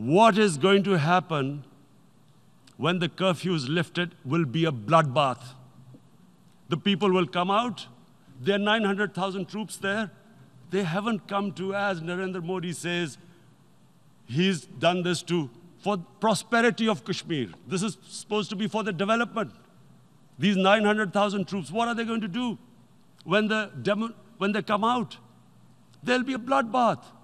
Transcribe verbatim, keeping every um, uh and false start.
what is going to happen when the curfew is lifted will be a bloodbath. The people will come out. There are nine hundred thousand troops there. They haven't come to, as Narendra Modi says, he's done this to, for prosperity of Kashmir. This is supposed to be for the development. These nine hundred thousand troops, what are they going to do when, the demo, when they come out? There'll be a bloodbath.